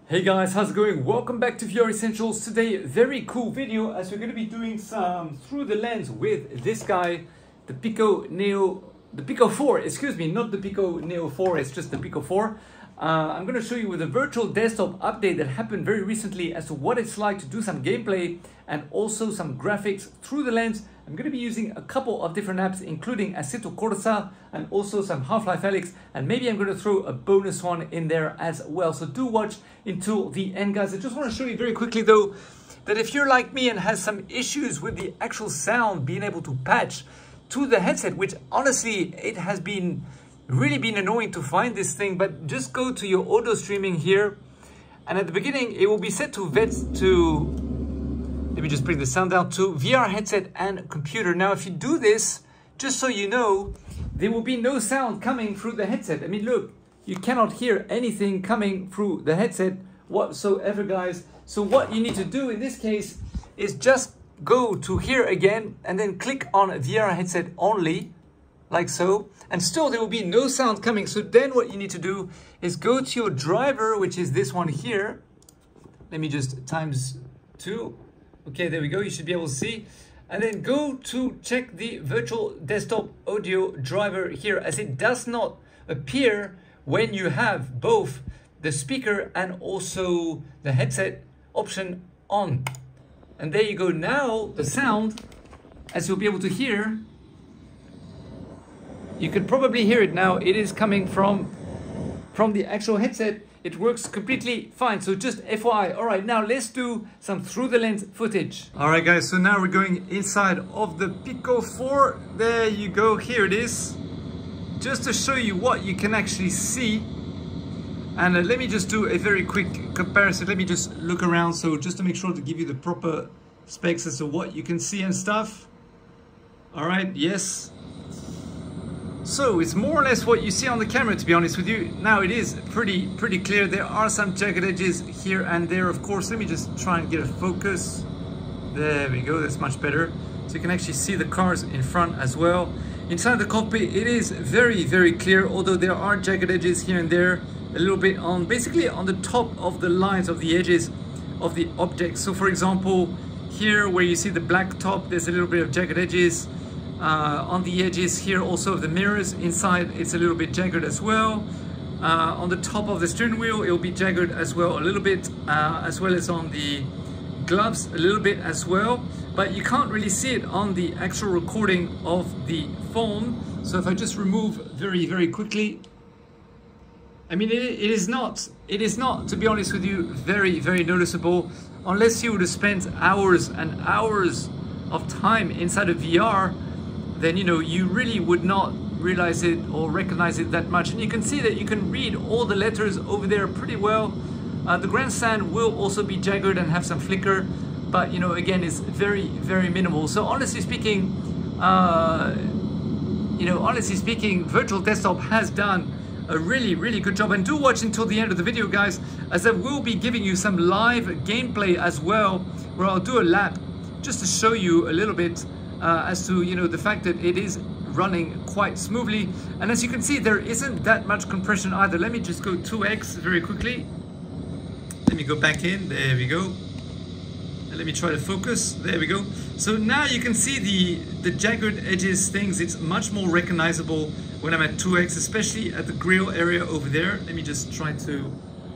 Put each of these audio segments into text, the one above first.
Hey guys, how's it going? Welcome back to VR Essentials. Today, very cool video as we're going to be doing some through the lens with this guy, the Pico 4, excuse me, not the Pico Neo 4, it's just the Pico 4. I'm going to show you with a virtual desktop update that happened very recently as to what it's like to do some gameplay and also some graphics through the lens. I'm going to be using a couple of different apps, including Assetto Corsa and also some Half-Life Alyx, and maybe I'm going to throw a bonus one in there as well. So do watch until the end, guys. I just want to show you very quickly though, that if you're like me and has some issues with the actual sound being able to patch to the headset, which honestly, it has been really been annoying to find this thing, but just go to your auto streaming here. And at the beginning, it will be set to let me just bring the sound down to VR headset and computer. Now, if you do this, just so you know, there will be no sound coming through the headset. I mean, look, you cannot hear anything coming through the headset whatsoever, guys. So what you need to do in this case is just go to here again and then click on VR headset only, like so, and still there will be no sound coming. So then what you need to do is go to your driver, which is this one here. Let me just ×2. Okay, there we go. You should be able to see. And then go to check the virtual desktop audio driver here, as it does not appear when you have both the speaker and also the headset option on. And there you go. Now the sound, as you'll be able to hear, you can probably hear it now. It is coming from the actual headset. It works completely fine. So just FYI. All right, now let's do some through the lens footage. All right, guys. So now we're going inside of the Pico 4. There you go. Here it is. Just to show you what you can actually see. And let me just do a very quick comparison. Let me just look around. So just to make sure to give you the proper specs as to what you can see and stuff. All right. Yes. So it's more or less what you see on the camera, to be honest with you. Now it is pretty clear. There are some jagged edges here and there, of course. Let me just try and get a focus. There we go, that's much better. So you can actually see the cars in front as well. Inside the cockpit, it is very clear, although there are jagged edges here and there, a little bit on, basically on the top of the lines of the edges of the object. So for example, here where you see the black top, there's a little bit of jagged edges. On the edges here also of the mirrors inside, it's a little bit jagged as well. On the top of the steering wheel, it will be jagged as well a little bit, as well as on the gloves a little bit as well, but you can't really see it on the actual recording of the phone. So if I just remove very quickly, I mean, it is not, to be honest with you, very noticeable, unless you would have spent hours and hours of time inside of VR. Then, you know, you really would not realize it or recognize it that much. And you can see that you can read all the letters over there pretty well. The grandstand will also be jagged and have some flicker, but, you know, again, it's very minimal. So honestly speaking, virtual desktop has done a really good job. And do watch until the end of the video, guys, as I will be giving you some live gameplay as well, where I'll do a lap just to show you a little bit as to, you know, the fact that it is running quite smoothly. And as you can see, there isn't that much compression either. Let me just go 2x very quickly. Let me go back in. There we go. And let me try to focus. There we go. So now you can see the jagged edges things. It's much more recognizable when I'm at 2x, especially at the grill area over there. Let me just try to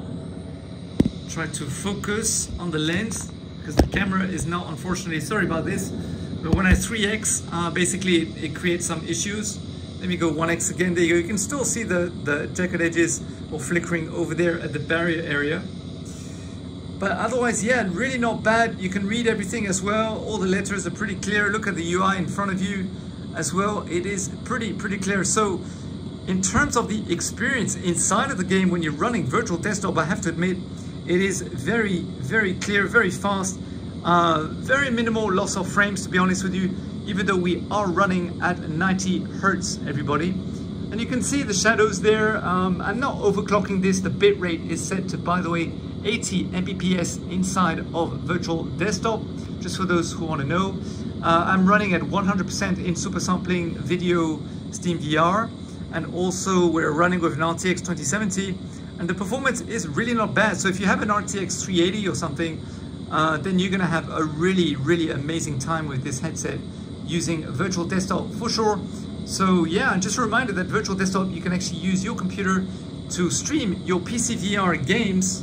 focus on the lens, because the camera is now, unfortunately, sorry about this, but when I 3x, basically it creates some issues. Let me go 1x again. There you go. You can still see the jagged edges or flickering over there at the barrier area. But otherwise, yeah, really not bad. You can read everything as well. All the letters are pretty clear. Look at the UI in front of you as well. It is pretty clear. So in terms of the experience inside of the game when you're running virtual desktop, I have to admit, it is very clear, very fast. Very minimal loss of frames, to be honest with you, even though we are running at 90 Hertz, everybody. And you can see the shadows there. I'm not overclocking this. The bitrate is set to, by the way, 80 Mbps inside of virtual desktop, just for those who want to know. I'm running at 100% in super sampling video Steam VR, and also we're running with an RTX 2070 And the performance is really not bad. So if you have an RTX 380 or something, then you're gonna have a really, really amazing time with this headset using virtual desktop for sure. So yeah, and just a reminder that virtual desktop, you can actually use your computer to stream your PC VR games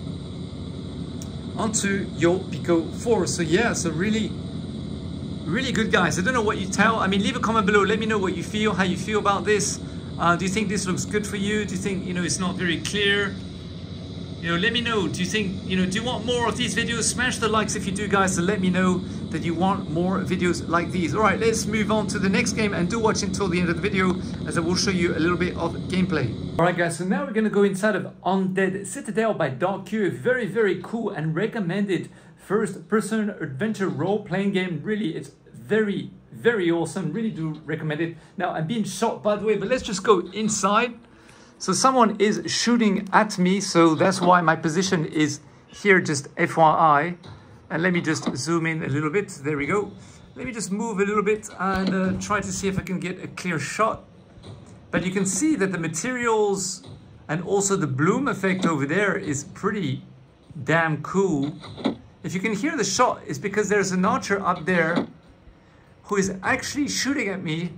onto your Pico 4. So yeah, so really good, guys. I don't know what you tell. I mean, leave a comment below. Let me know what you feel, how you feel about this. Do you think this looks good for you? Do you think, you know, it's not very clear? You know, let me know. Do you think, you know, do you want more of these videos? Smash the likes if you do, guys, so let me know that you want more videos like these. All right, let's move on to the next game, and do watch until the end of the video, as I will show you a little bit of gameplay. All right, guys, so now we're gonna go inside of Undead Citadel by Dark Q. Very, very cool and recommended first-person adventure role-playing game. Really, it's very, very awesome. Really do recommend it. Now, I'm being shot, by the way, but let's just go inside. So someone is shooting at me, so that's why my position is here, just FYI. And let me just zoom in a little bit. There we go. Let me just move a little bit and try to see if I can get a clear shot. But you can see that the materials and also the bloom effect over there is pretty damn cool. If you can hear the shot, it's because there's an archer up there who is actually shooting at me.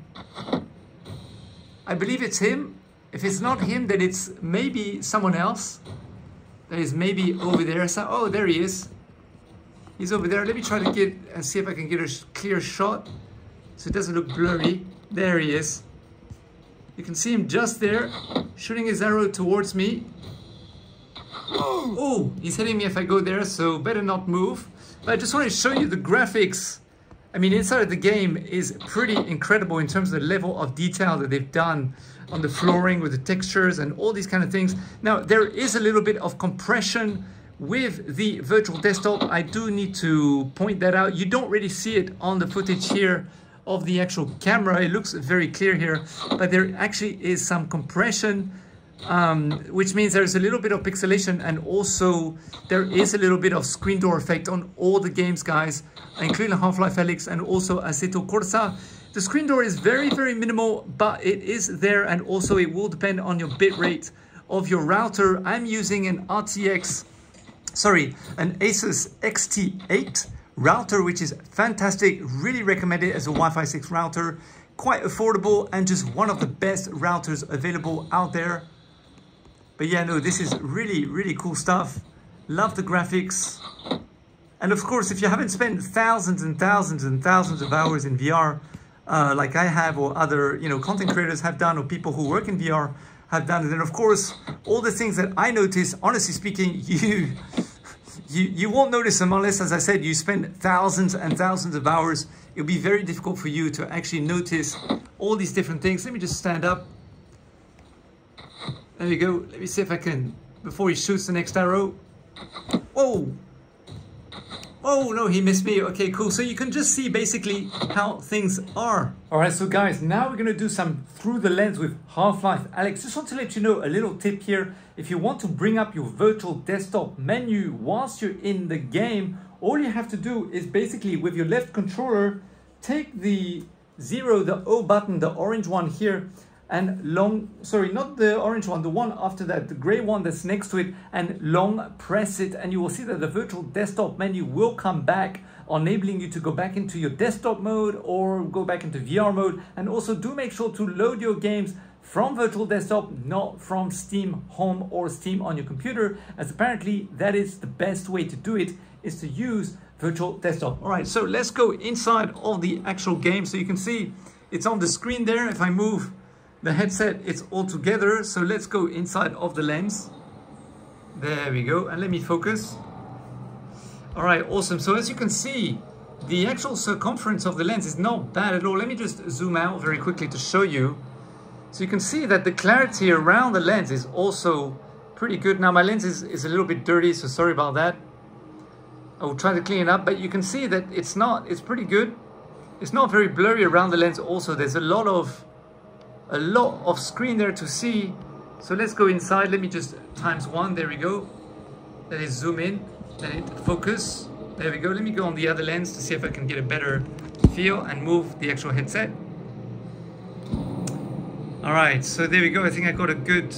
I believe it's him. If it's not him, then it's maybe someone else that is maybe over there. So, oh, there he is. He's over there. Let me try to get and see if I can get a clear shot so it doesn't look blurry. There he is. You can see him just there, shooting his arrow towards me. Oh, he's hitting me if I go there, so better not move. But I just want to show you the graphics. I mean, inside of the game is pretty incredible in terms of the level of detail that they've done on the flooring with the textures and all these kind of things. Now, there is a little bit of compression with the virtual desktop. I do need to point that out. You don't really see it on the footage here of the actual camera. It looks very clear here, but there actually is some compression, which means there's a little bit of pixelation, and also there is a little bit of screen door effect on all the games, guys, including Half-Life Alyx and also Assetto Corsa. The screen door is very, very minimal, but it is there, and also it will depend on your bit rate of your router. I'm using an Asus XT8 router, which is fantastic. Really recommend it as a Wi-Fi 6 router. Quite affordable and just one of the best routers available out there. But yeah, no, this is really, really cool stuff. Love the graphics. And of course, if you haven't spent thousands and thousands and thousands of hours in VR, like I have, or other, you know, content creators have done, or people who work in VR have done, and then of course, all the things that I notice, honestly speaking, you won't notice them unless, as I said, you spend thousands and thousands of hours. It'll be very difficult for you to actually notice all these different things. Let me just stand up. There you go. Let me see if I can, before he shoots the next arrow. Whoa! Oh no, he missed me. Okay, cool. So you can just see basically how things are. All right, so guys, now we're gonna do some through the lens with Half-Life Alyx. Just want to let you know a little tip here. If you want to bring up your virtual desktop menu whilst you're in the game, all you have to do is basically with your left controller, take the O button, the orange one here, and not the orange one, the one after that, the gray one that's next to it, and long press it, and you will see that the virtual desktop menu will come back, enabling you to go back into your desktop mode or go back into VR mode. And also do make sure to load your games from virtual desktop, not from Steam Home or Steam on your computer, as apparently that is the best way to do it, is to use virtual desktop. All right, so let's go inside of the actual game. So you can see it's on the screen there. If I move the headset, it's all together. So let's go inside of the lens. There we go. And let me focus. All right, awesome. So as you can see, the actual circumference of the lens is not bad at all. Let me just zoom out very quickly to show you. So you can see that the clarity around the lens is also pretty good. Now my lens is a little bit dirty, so sorry about that. I will try to clean it up, but you can see that it's pretty good. It's not very blurry around the lens also. There's a lot of screen there to see. So let's go inside. Let me just ×1. There we go. Let it zoom in. Let it focus. There we go. Let me go on the other lens to see if I can get a better feel and move the actual headset. All right, so there we go. I think I got a good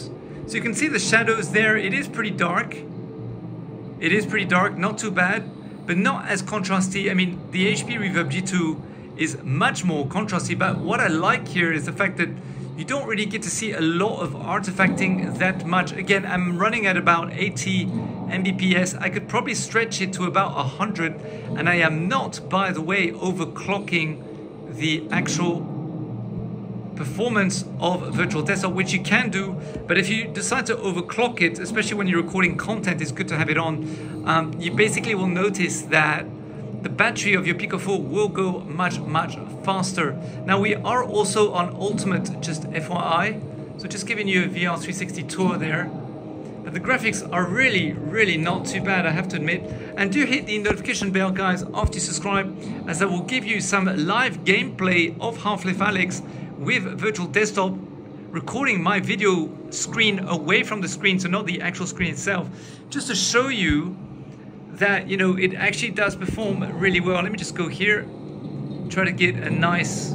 So you can see the shadows there. It is pretty dark. It is pretty dark, not too bad, but not as contrasty. I mean, the HP Reverb G2 is much more contrasty, but what I like here is the fact that you don't really get to see a lot of artifacting that much. Again, I'm running at about 80 Mbps. I could probably stretch it to about 100, and I am not, by the way, overclocking the actual performance of Virtual Desktop, which you can do, but if you decide to overclock it, especially when you're recording content, it's good to have it on. You basically will notice that the battery of your Pico 4 will go much faster. Now we are also on Ultimate, just FYI, so just giving you a VR 360 tour there. But the graphics are really not too bad, I have to admit. And do hit the notification bell, guys, after you subscribe, as I will give you some live gameplay of Half-Life Alyx with Virtual Desktop, recording my video screen away from the screen, so not the actual screen itself, just to show you that, you know, it actually does perform really well. Let me just go here, try to get a nice...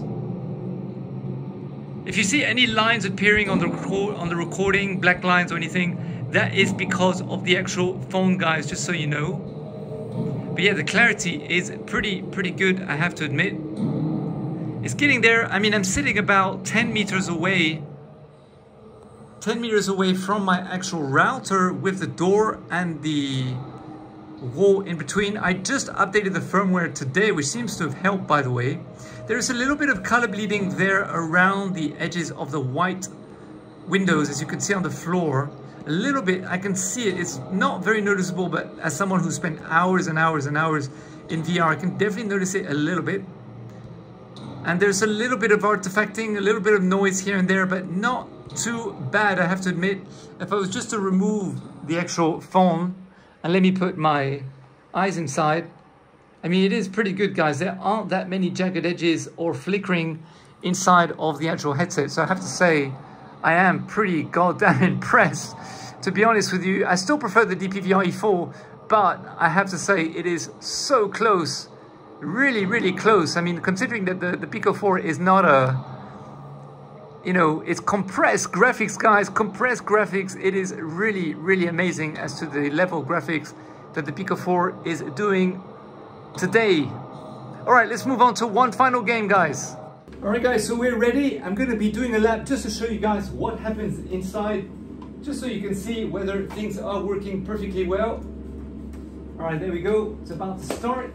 If you see any lines appearing on the recording, black lines or anything, that is because of the actual phone, guys, just so you know. But yeah, the clarity is pretty good, I have to admit. It's getting there. I mean, I'm sitting about 10 meters away. 10 meters away from my actual router with the door and the wall in between. I just updated the firmware today, which seems to have helped, by the way. There's a little bit of color bleeding there around the edges of the white windows, as you can see on the floor. A little bit, I can see it. It's not very noticeable, but as someone who spent hours and hours and hours in VR, I can definitely notice it a little bit. And there's a little bit of artifacting, a little bit of noise here and there, but not too bad, I have to admit. If I was just to remove the actual phone and let me put my eyes inside, I mean, it is pretty good, guys. There aren't that many jagged edges or flickering inside of the actual headset. So I have to say, I am pretty goddamn impressed. To be honest with you, I still prefer the DPVR E4, but I have to say it is so close. Really close. I mean, considering that the Pico 4 is not a, you know, it's compressed graphics, guys, compressed graphics. It is really amazing as to the level of graphics that the Pico 4 is doing today. All right, let's move on to one final game, guys. All right, guys, so we're ready. I'm going to be doing a lap just to show you guys what happens inside, just so you can see whether things are working perfectly well. All right, there we go. It's about to start.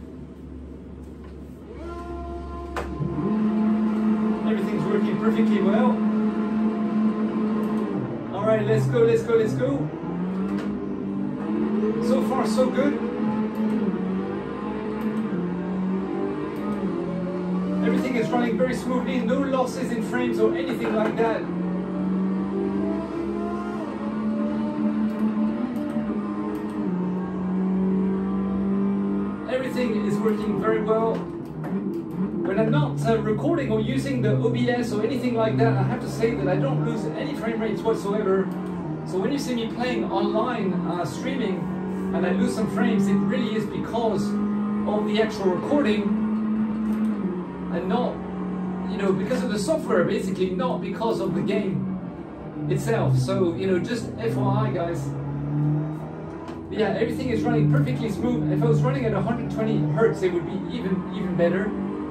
Everything's working perfectly well. All right, let's go. So far, so good. Everything is running very smoothly, no losses in frames or anything like that. Everything is working very well. When I'm not recording or using the OBS or anything like that, I have to say that I don't lose any frame rates whatsoever. So when you see me playing online, streaming, and I lose some frames, it really is because of the actual recording and not, you know, because of the software, basically, not because of the game itself. So, you know, just FYI, guys. But yeah, everything is running perfectly smooth. If I was running at 120 Hertz, it would be even better.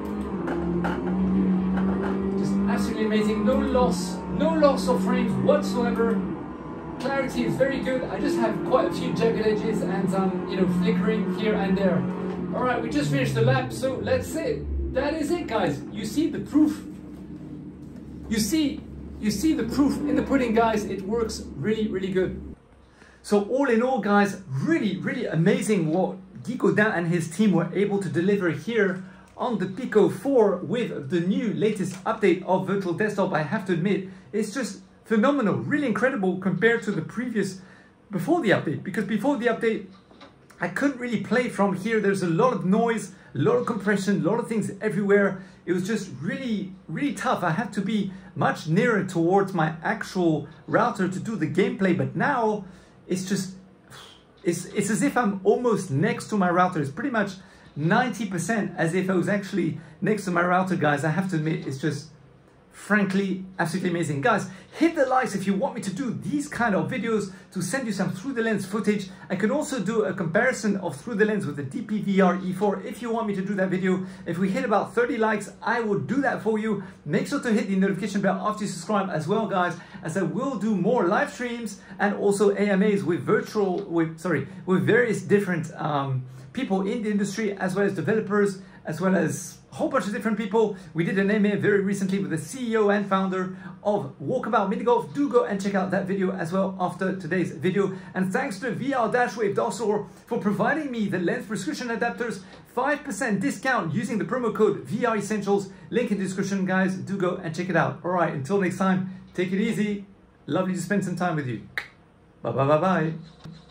Just absolutely amazing. No loss of frames whatsoever. Clarity is very good. I just have quite a few jagged edges and some, you know, flickering here and there. All right, we just finished the lap, so that's it. That is it, guys. You see the proof. You see the proof in the pudding, guys. It works really good. So all in all, guys, really amazing what Guy Godin and his team were able to deliver here on the Pico 4 with the new latest update of Virtual Desktop. I have to admit, it's just phenomenal, really incredible compared to the previous, before the update, because before the update, I couldn't really play from here. There's a lot of noise, a lot of compression, a lot of things everywhere. It was just really tough. I had to be much nearer towards my actual router to do the gameplay, but now it's just, it's as if I'm almost next to my router. It's pretty much 90% as if I was actually next to my router, guys. I have to admit, it's just frankly absolutely amazing. Guys, hit the likes if you want me to do these kind of videos, to send you some through the lens footage. I can also do a comparison of through the lens with the DPVR E4 if you want me to do that video. If we hit about 30 likes, I will do that for you. Make sure to hit the notification bell after you subscribe as well, guys, as I will do more live streams and also AMAs with various different people in the industry, as well as developers, as well as a whole bunch of different people. We did an AMA very recently with the CEO and founder of Walkabout Mini Golf. Do go and check out that video as well after today's video. And thanks to VR-Wave for providing me the lens prescription adapters, 5% discount using the promo code VR Essentials. Link in the description, guys. Do go and check it out. All right, until next time, take it easy. Lovely to spend some time with you. Bye bye bye bye.